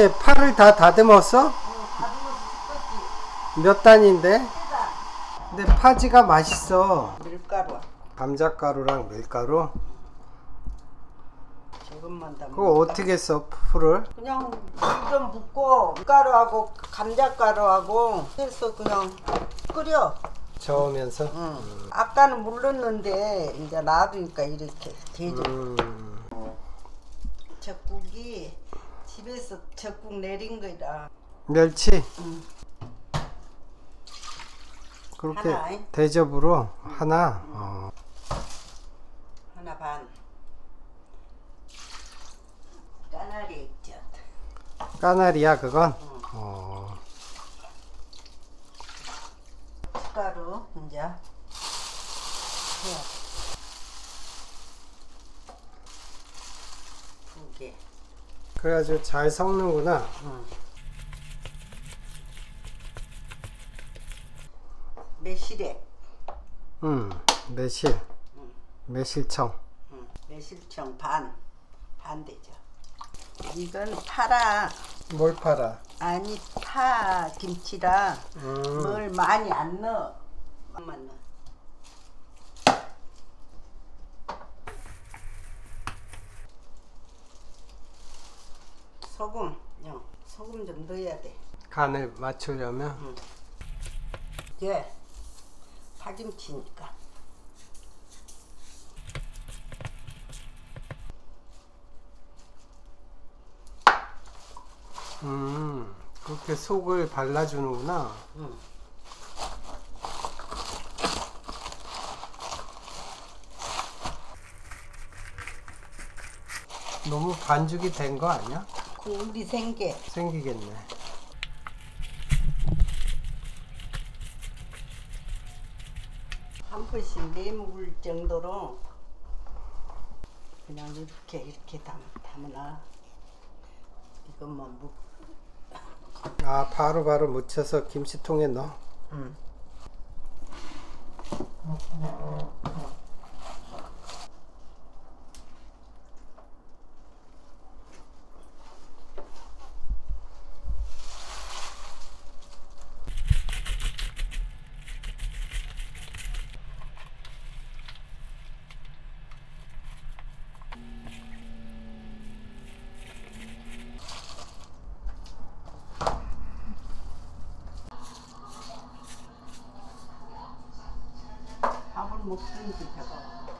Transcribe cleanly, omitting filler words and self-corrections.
이제 파를 다 다듬었어? 몇 단인데? 근데 파지가 맛있어. 밀가루 감자가루랑 밀가루? 조금만 더. 그거 어떻게 써, 풀을? 그냥 물 좀 붓고 밀가루하고 감자가루하고 해서 그냥 끓여. 저으면서? 아까는 물 넣었는데 이제 놔두니까 이렇게 되죠. 젖국이 집에서 젖국 내린 거라. 멸치? 그렇게 하나, 대접으로 하나? 하나 반. 까나리 액젓. 까나리야 그건? 가루 이제 해야 두 개. 그래가지고 잘 섞는구나. 매실액. 매실. 매실청. 매실청 반 되죠. 이건 파라. 뭘 팔아? 아니 파 김치라 뭘 많이 안 넣어. 만 넣어. 소금 좀 넣어야 돼. 간을 맞추려면? 이게 파김치니까. 그렇게 속을 발라주는구나. 너무 반죽이 된 거 아니야? 국물이 생기겠네. 한 번씩 내먹을 정도로 그냥 이렇게 담아놔. 이것만 아, 바로바로 묻혀서 김치통에 넣어? 밥을 먹든지 저거.